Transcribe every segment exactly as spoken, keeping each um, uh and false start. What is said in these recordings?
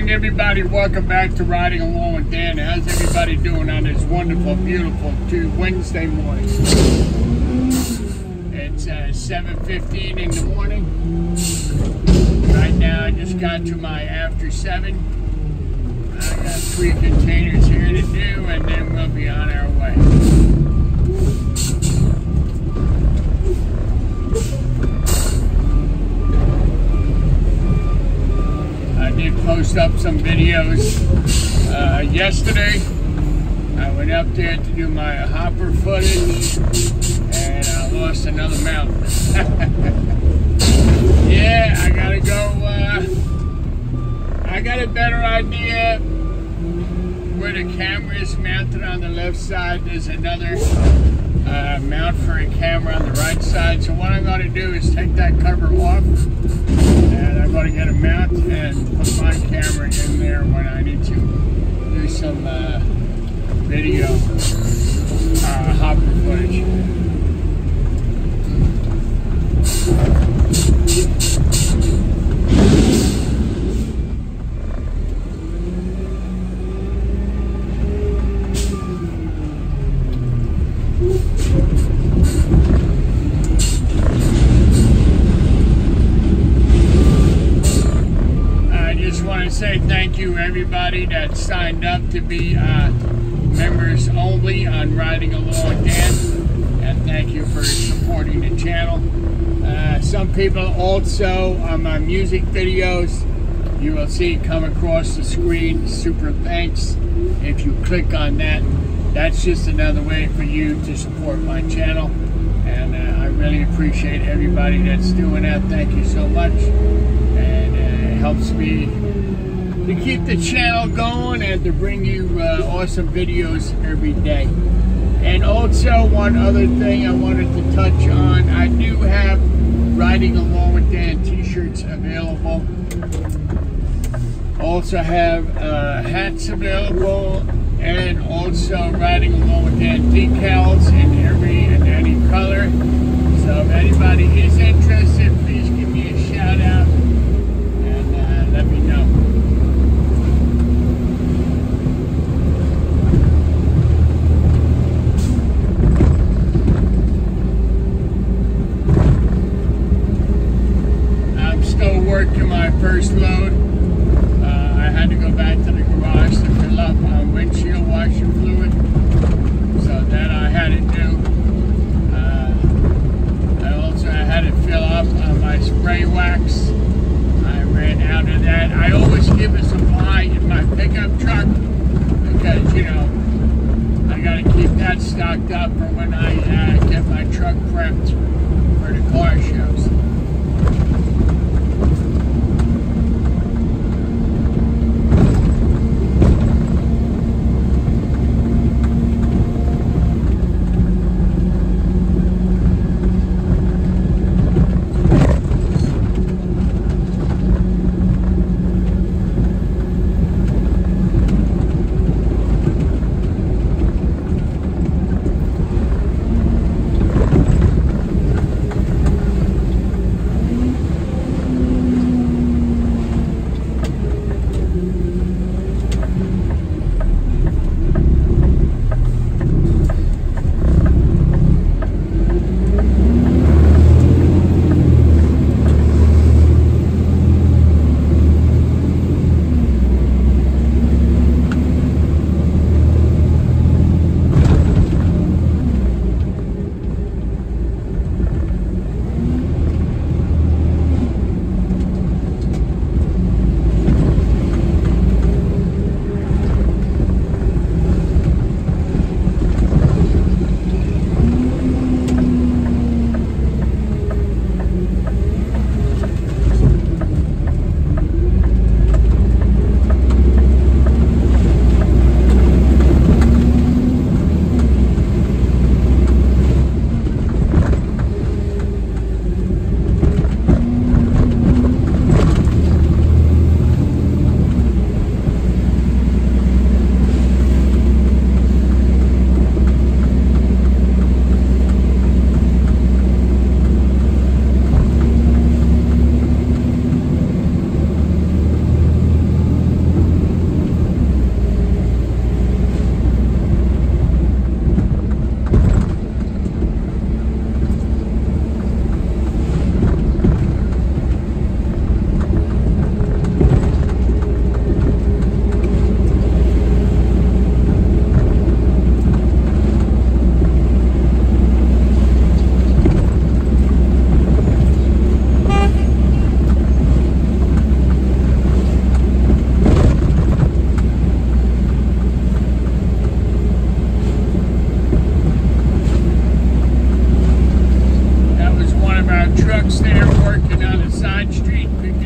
morning, everybody. Welcome back to Riding Along with Dan. How's everybody doing on this wonderful, beautiful Tuesday, Wednesday morning? It's uh, seven fifteen in the morning. Right now, I just got to my after seven. I got three containers here to do, and then we'll be on our way. I did post up some videos uh, yesterday. I went up there to do my hopper footage, and I lost another mount. Yeah, I gotta go. Uh, I got a better idea where the camera is mounted on the left side. There's another uh, mount for a camera on the right side. So what I'm going to do is take that cover off, and I'm going to get a mount and put my camera in there when I need to do some uh, video uh, hopper footage. Say thank you everybody that signed up to be uh, members only on Riding Along with Dan, and thank you for supporting the channel. Uh, some people also on my music videos, you will see come across the screen, super thanks. If you click on that, that's just another way for you to support my channel, and uh, I really appreciate everybody that's doing that. Thank you so much, and uh, it helps me to keep the channel going and to bring you uh, awesome videos every day. And also one other thing I wanted to touch on, I do have Riding Along with Dan t-shirts available. Also have uh, hats available, and also Riding Along with Dan decals in every and any color. So if anybody is interested, please give me a shout out and uh, let me know. Working my first load. Uh, I had to go back to the garage to fill up on windshield washer fluid, so that I had to do. Uh, I also had to fill up on my spray wax. I ran out of that. I always keep a supply in my pickup truck because, you know, I got to keep that stocked up for when I uh, get my truck prepped for the car shows.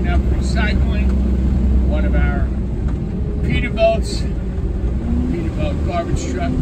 Up Recycling, one of our Peterbilts, Peterbilt garbage truck.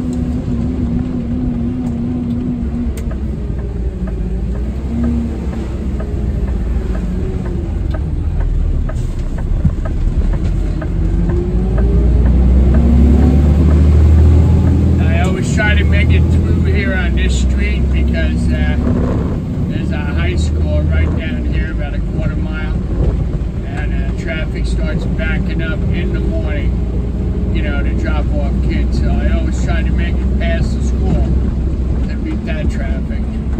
I always try to make it through here on this street because uh, there's a high school right down here, about a quarter mile, and uh, traffic starts backing up in the morning, you know, to drop off kids. So I always try to make it past the school to beat that traffic.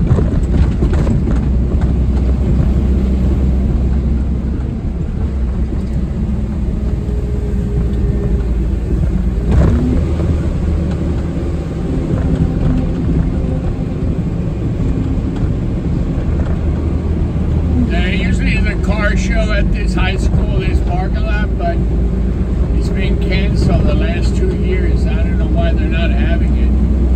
Car show at this high school, this parking lot, but it's been canceled the last two years. I don't know why they're not having it.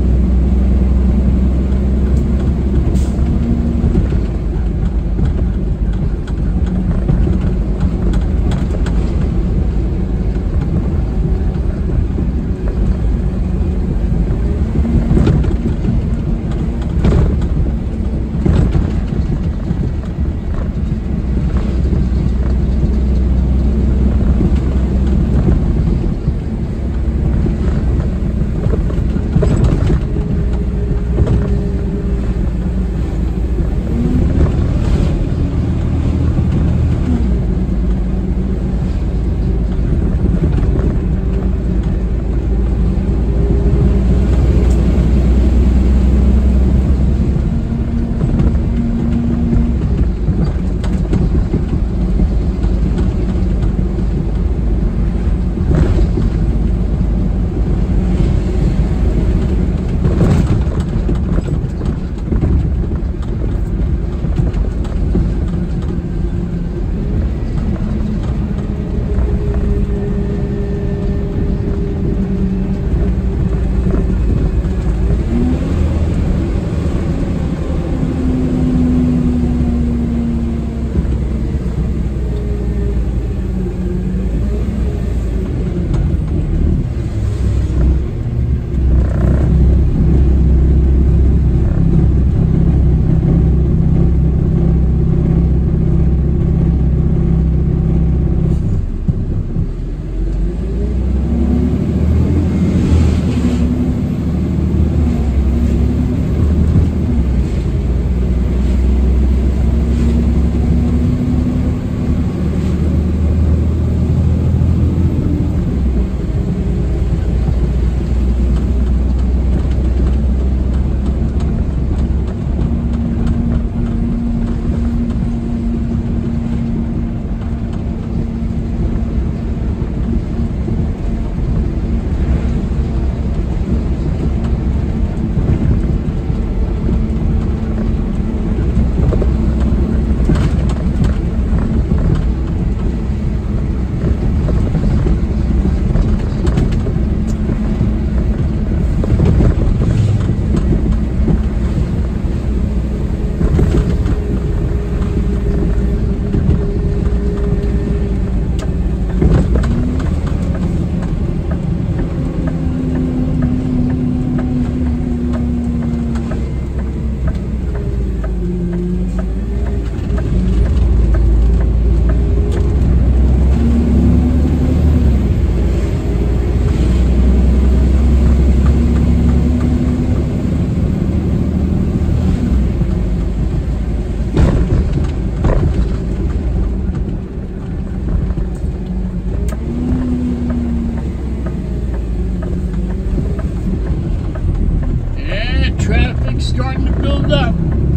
Starting to build up.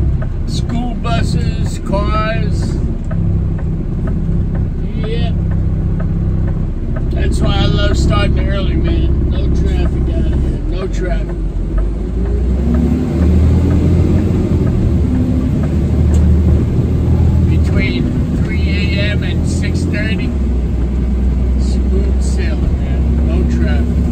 School buses, cars. Yeah. That's why I love starting early, man. No traffic out here. No traffic. Between three A M and six thirty, smooth sailing, man. No traffic.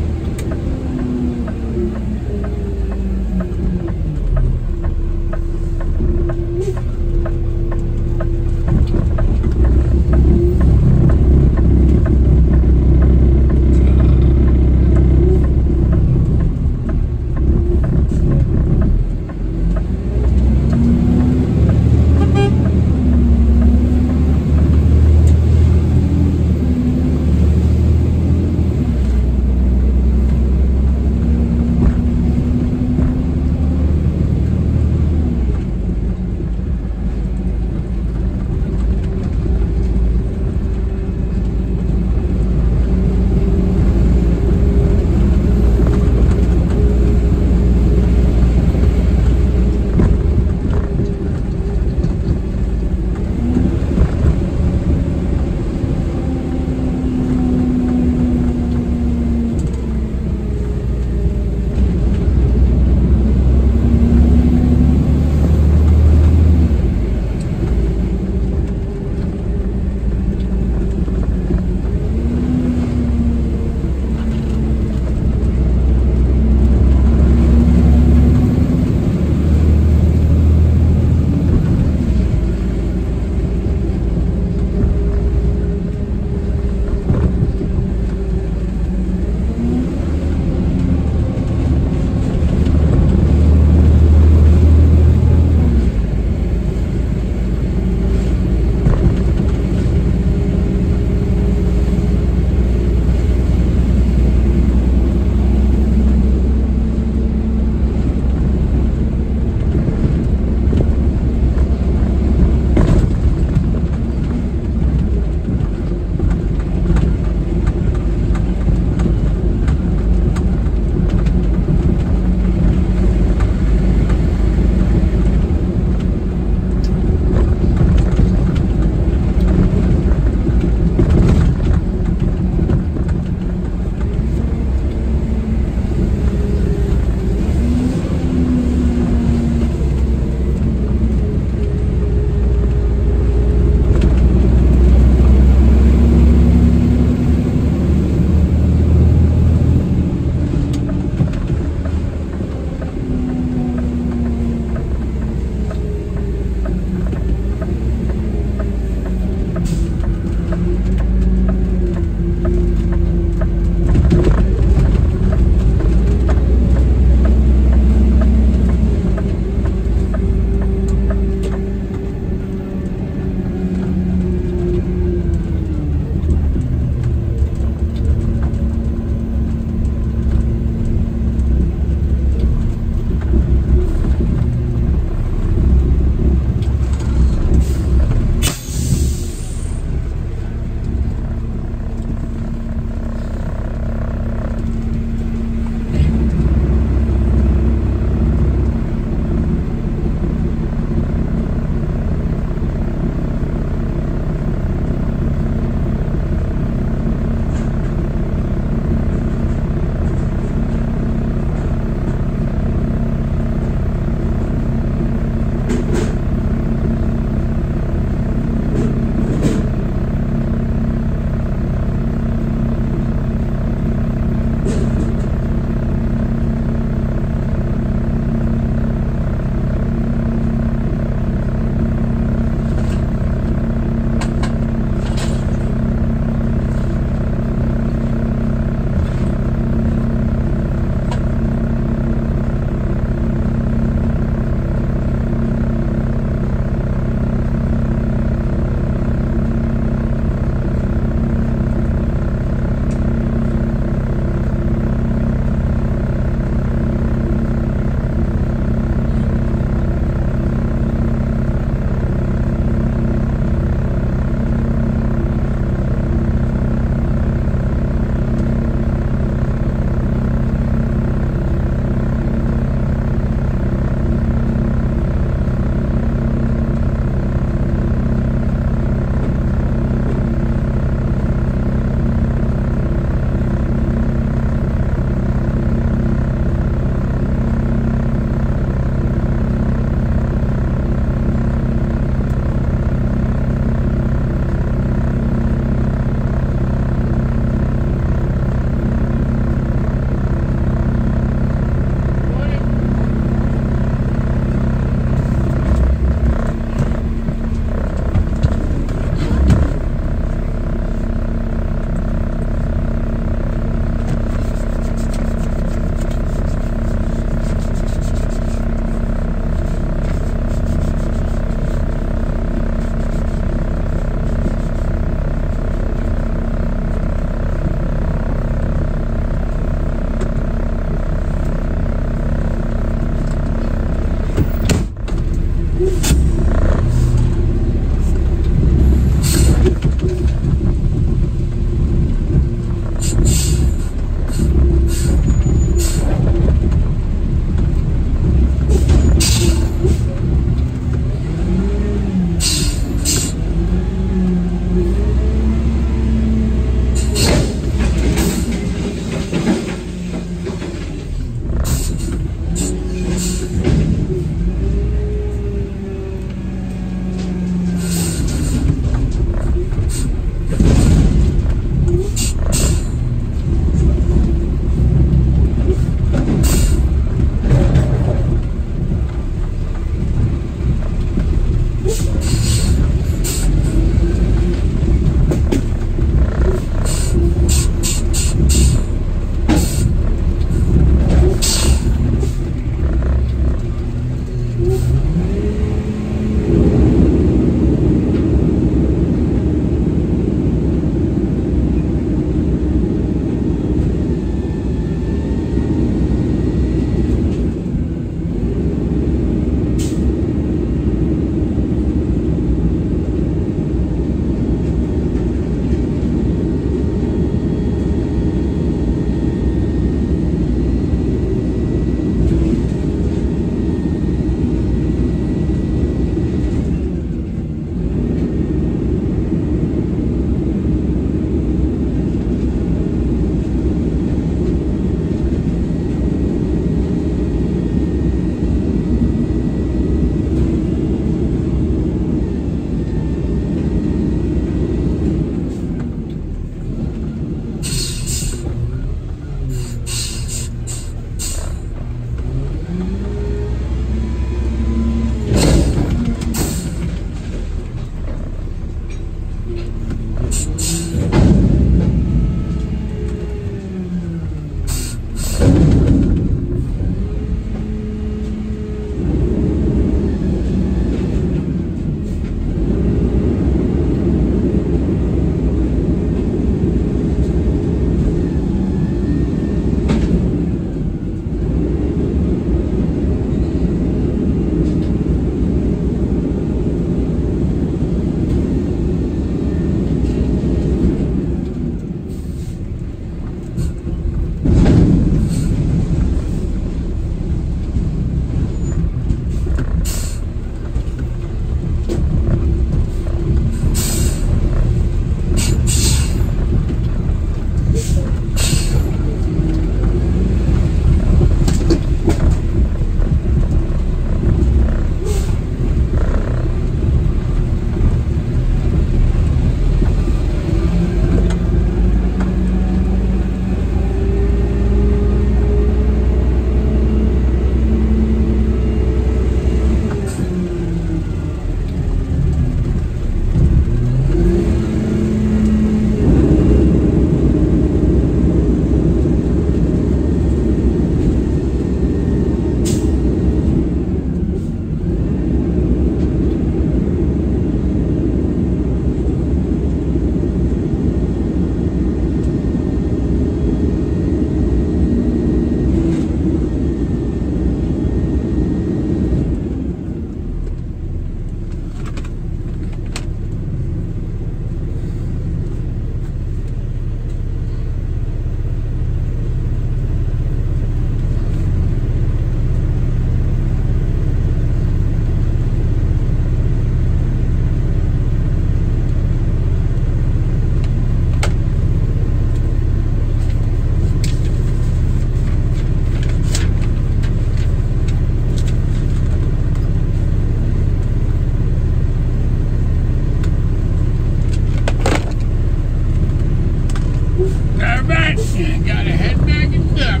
Alright, gotta head back and up.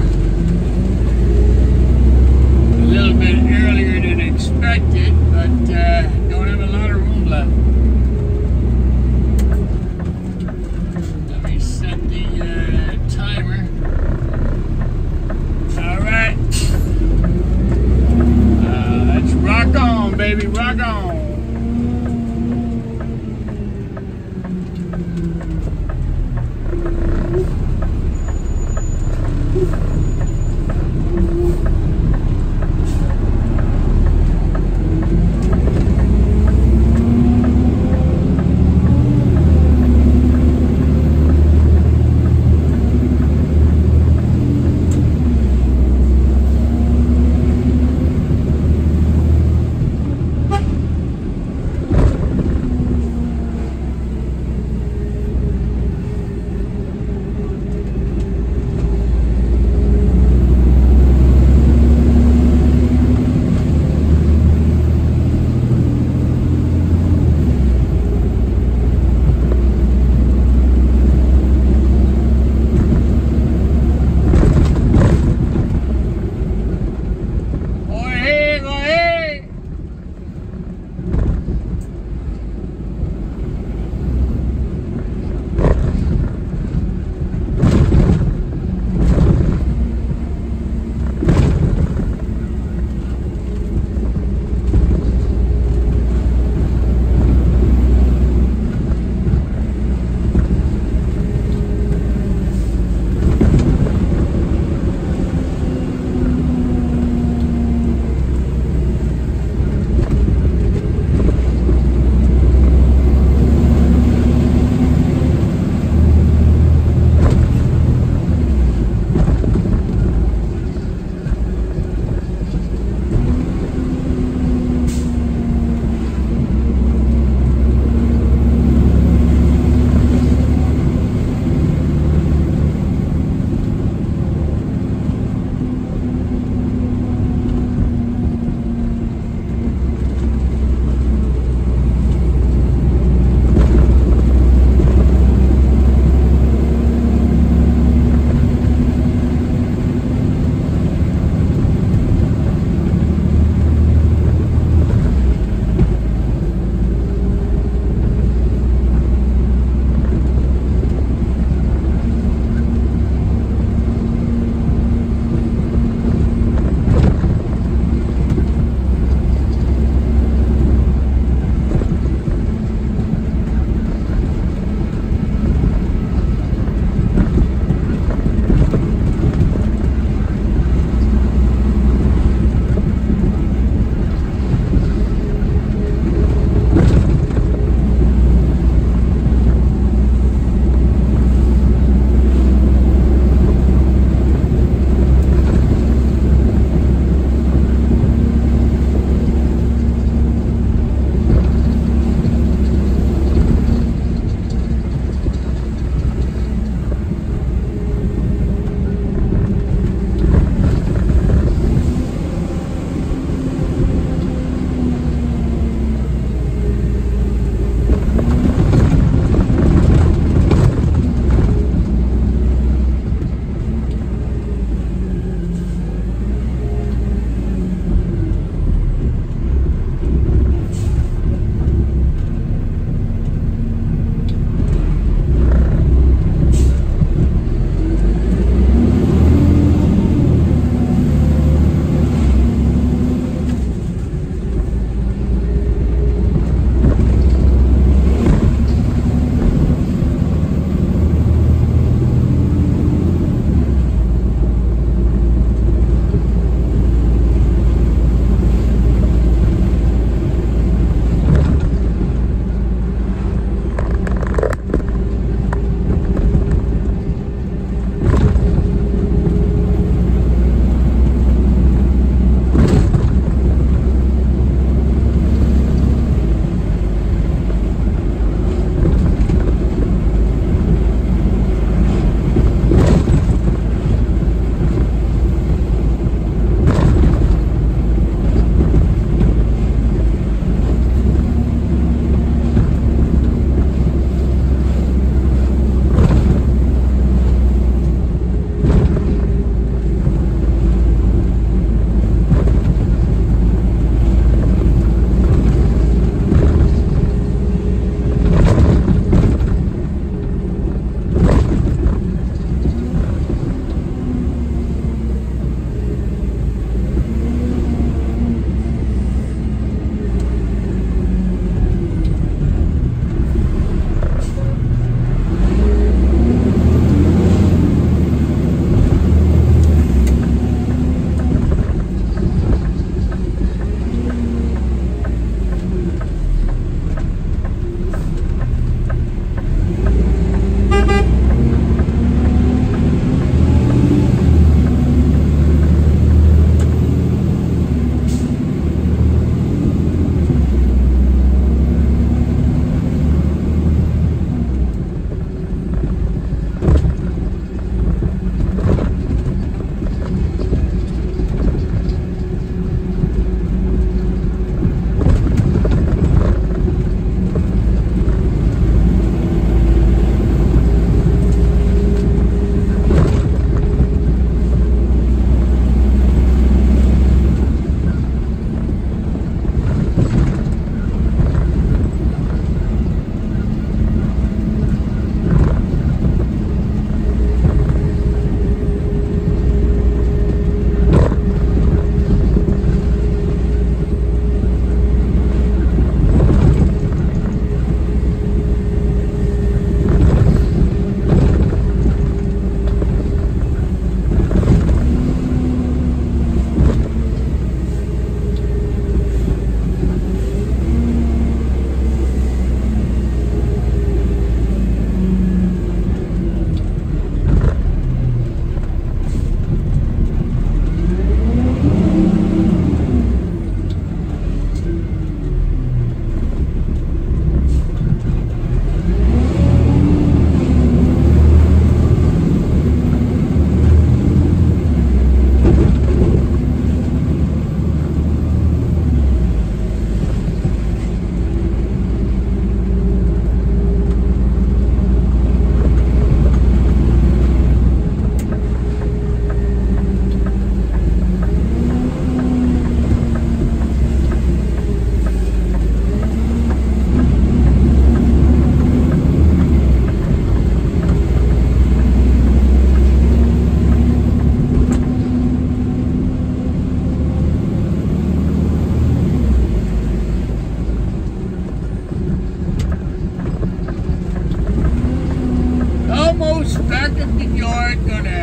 A little bit earlier than expected, but uh, don't have a lot of room left. Let me set the uh, timer. Alright. Uh, let's rock on, baby, rock on.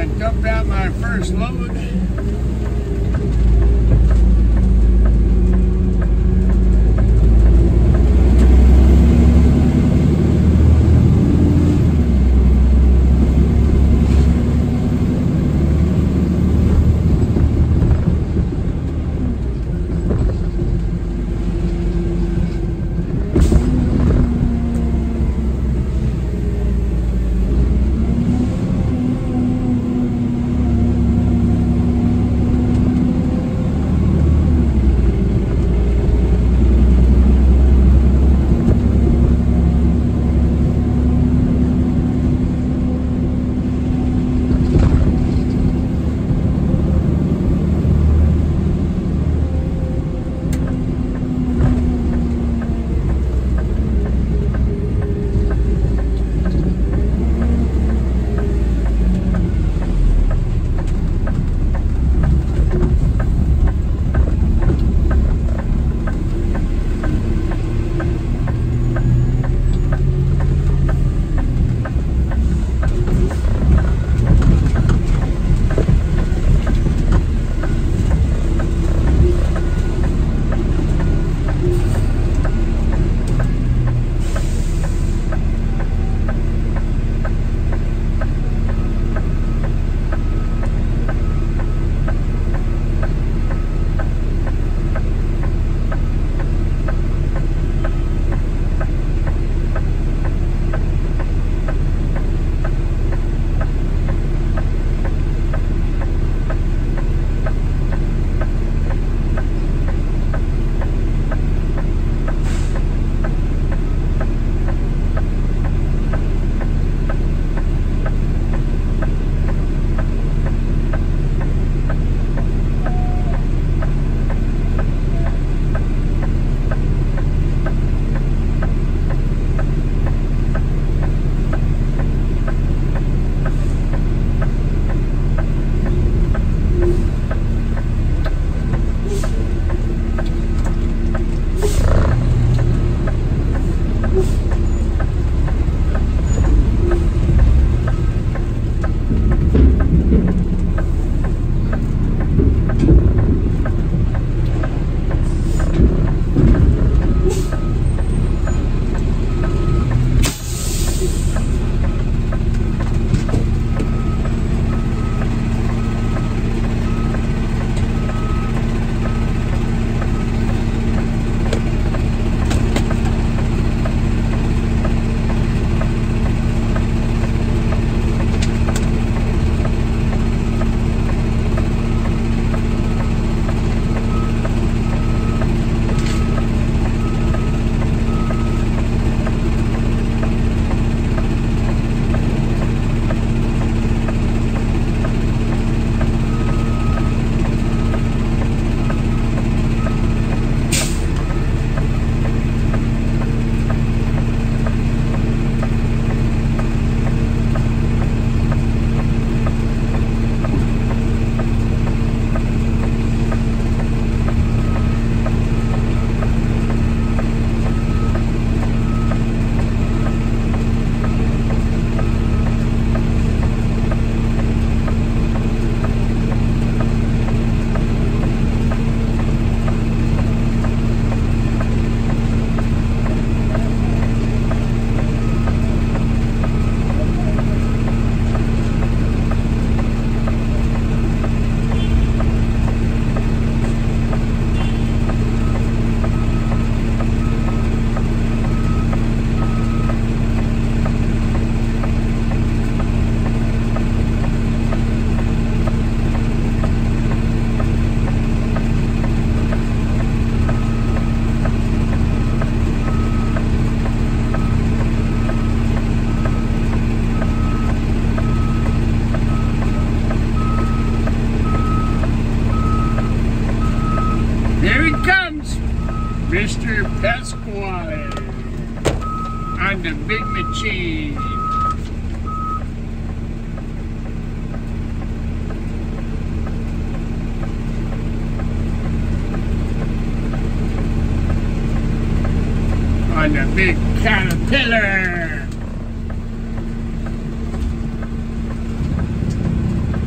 gonna dump out my first load. Mister Pasquale on the big machine. On the big Caterpillar.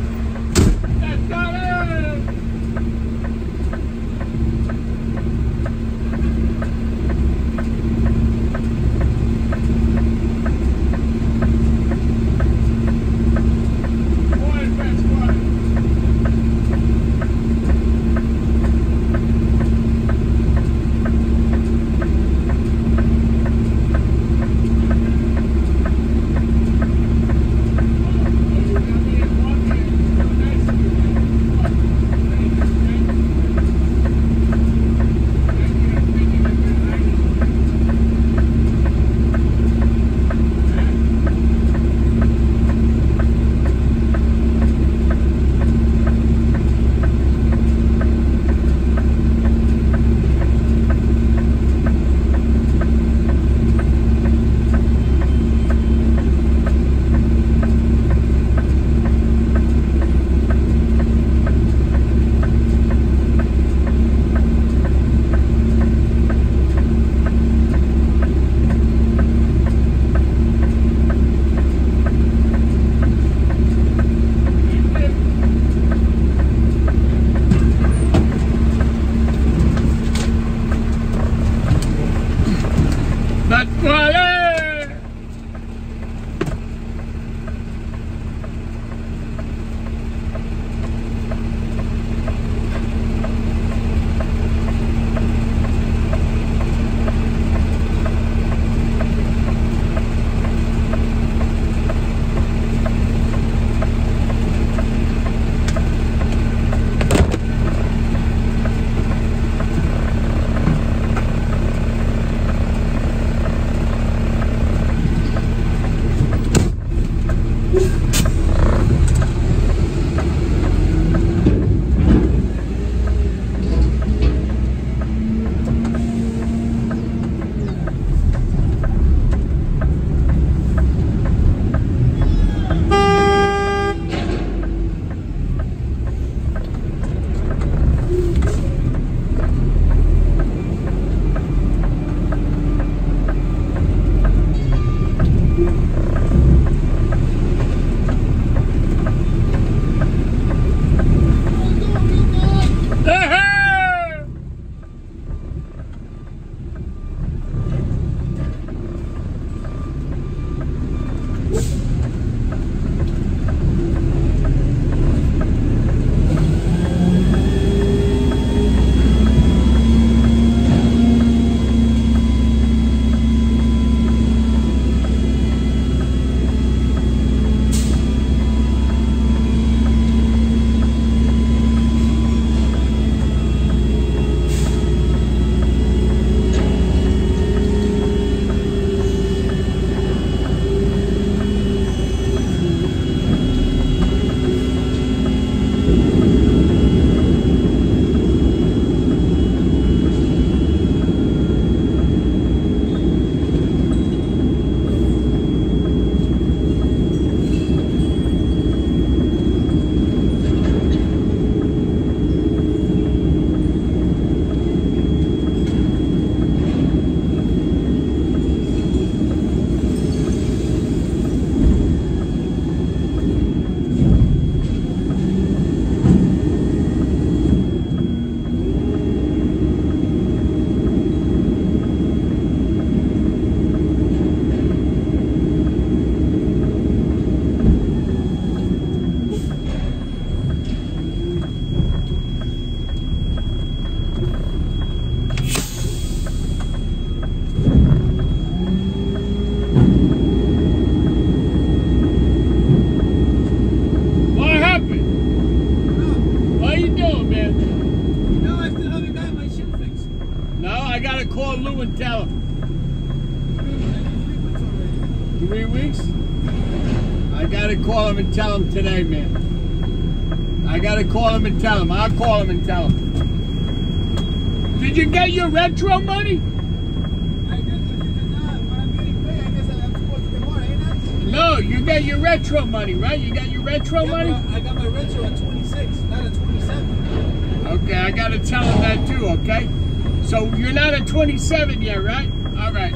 call him and tell him today, man. I gotta call him and tell him. I'll call him and tell him. Did you get your retro money? I guess if you did not, when I'm getting paid, I guess I'm supposed to get more, ain't I? No, you got your retro money, right? You got your retro Yeah, money? but I got my retro at twenty-six, not at twenty-seven. Okay, I gotta tell him that too, okay? So you're not at twenty-seven yet, right? All right.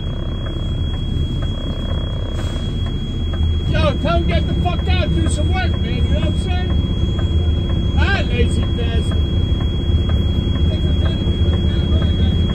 Yo, tell him get the fuck out, do some work, man. You know what I'm saying? All right, lazy bastard. Take some time to do what you gotta do, I gotta get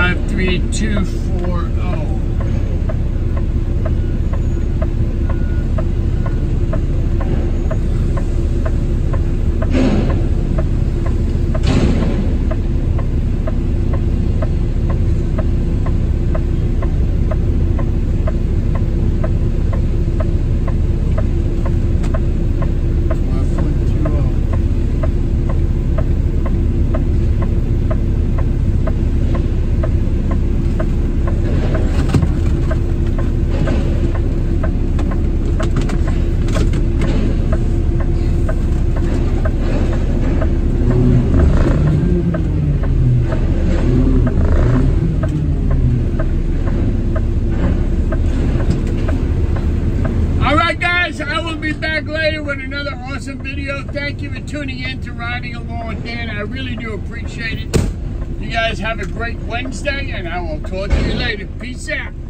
five three two four zero. I will be back later with another awesome video. Thank you for tuning in to Riding Along with Dan. I really do appreciate it. You guys have a great Wednesday, and I will talk to you later. Peace out.